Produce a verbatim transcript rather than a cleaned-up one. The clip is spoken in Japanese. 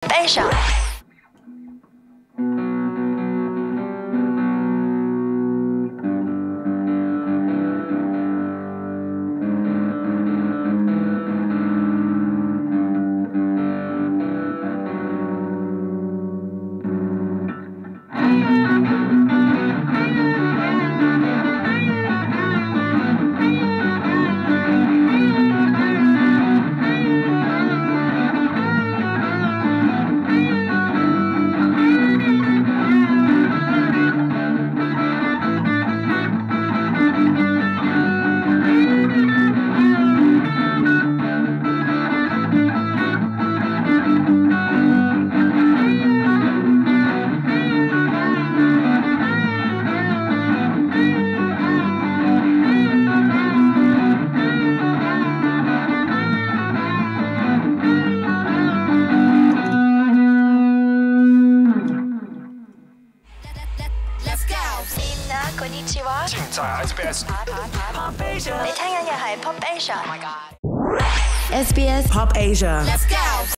SBSPopAsia。こんにちは。現在 S B S Pop Asia。你聽緊嘅係 Pop Asia。S B S Pop Asia。Let's go。